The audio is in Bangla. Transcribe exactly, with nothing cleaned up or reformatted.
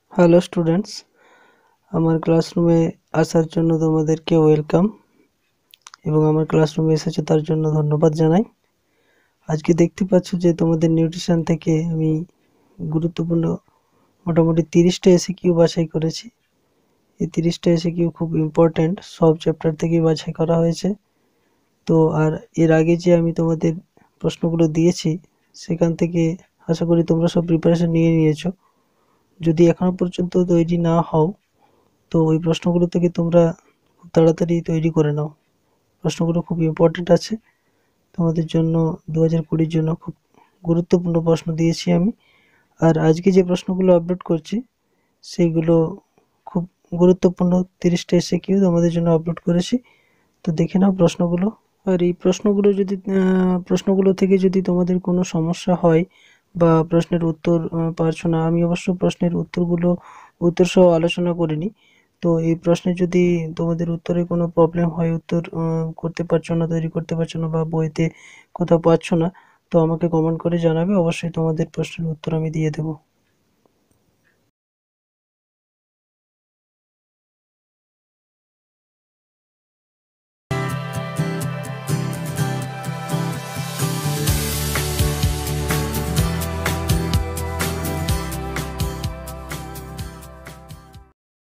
হ্যালো স্টুডেন্টস, আমার ক্লাসরুমে আসার জন্য তোমাদেরকে ওয়েলকাম এবং আমার ক্লাসরুমে এসেছো তার জন্য ধন্যবাদ জানাই। আজকে দেখতে পাচ্ছ যে তোমাদের নিউট্রিশন থেকে আমি গুরুত্বপূর্ণ মোটামুটি তিরিশটা এসে কিউ বাছাই করেছি। এই তিরিশটা এসে কিউ খুব ইম্পর্ট্যান্ট, সব চ্যাপ্টার থেকেই বাছাই করা হয়েছে। তো আর এর আগে যে আমি তোমাদের প্রশ্নগুলো দিয়েছি সেখান থেকে আশা করি তোমরা সব প্রিপারেশন নিয়ে নিয়েছো। যদি এখনো পর্যন্ত তৈরি না হও তো ওই প্রশ্নগুলো থেকে তোমরা খুব তাড়াতাড়ি তৈরি করে নাও। প্রশ্নগুলো খুব ইম্পর্ট্যান্ট আছে তোমাদের জন্য, দু হাজার কুড়ির জন্য খুব গুরুত্বপূর্ণ প্রশ্ন দিয়েছি আমি। আর আজকে যে প্রশ্নগুলো আপলোড করছি সেইগুলো খুব গুরুত্বপূর্ণ, তিরিশটা এসে কিউ তোমাদের জন্য আপলোড করেছি। তো দেখে নাও প্রশ্নগুলো। আর এই প্রশ্নগুলো যদি প্রশ্নগুলো থেকে যদি তোমাদের কোনো সমস্যা হয় বা প্রশ্নের উত্তর পারছো না, আমি অবশ্য প্রশ্নের উত্তরগুলো উত্তর সহ আলোচনা করিনি। তো এই প্রশ্নে যদি তোমাদের উত্তরে কোনো প্রবলেম হয়, উত্তর করতে পারছো না, তৈরি করতে পারছো না বা বইতে কোথাও পাচ্ছ না, তো আমাকে কমেন্ট করে জানাবে, অবশ্যই তোমাদের প্রশ্নের উত্তর আমি দিয়ে দেবো।